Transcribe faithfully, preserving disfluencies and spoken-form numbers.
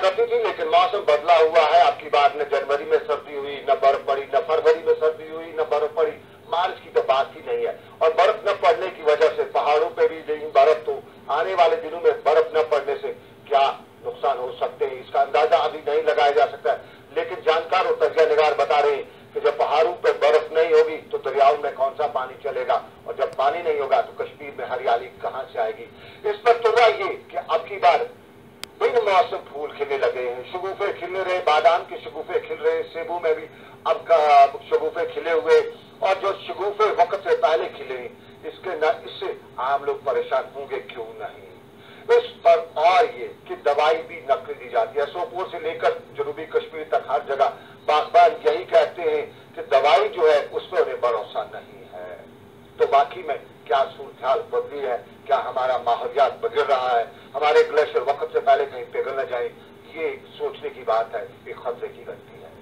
गति थी, लेकिन मौसम बदला हुआ है। आपकी बार न जनवरी में सर्दी हुई, न बर्फ पड़ी, न फरवरी में सर्दी हुई, न बर्फ पड़ी। मार्च की तो बात ही नहीं है। और बर्फ न पड़ने की वजह से पहाड़ों पे भी नहीं बर्फ, तो आने वाले दिनों में बर्फ न पड़ने से क्या नुकसान हो सकते हैं, इसका अंदाजा अभी नहीं लगाया जा सकता है। लेकिन जानकार और तजिया निगार बता रहे हैं कि जब पहाड़ों पर बर्फ नहीं होगी तो दरियाओं में कौन सा पानी चलेगा, और जब पानी नहीं होगा तो कश्मीर में हरियाली कहां से आएगी। इस पर तो ये कि अब की बार बिन मौसम फूल खिलने लगे हैं, शगुफे खिल रहे, बादाम के शगुफे खिल रहे, सेबू में भी अब शगुफे खिले हुए, और जो शगुफे वक्त से पहले खिले इसके न इससे आम लोग परेशान होंगे क्यों नहीं। इस पर और ये कि दवाई भी नकली दी जाती है, सोपोर से लेकर जनूबी कश्मीर तक हर जगह बागबान यही कहते हैं कि दवाई जो है उस पर उन्हें भरोसा नहीं है। तो बाकी में क्या सूरत बदली है, क्या हमारा माहौलियात बदल रहा है, हमारे ग्लेशियर वक्त से पहले कहीं पिघल न जाए, ये सोचने की बात है, एक खतरे की घंटी है।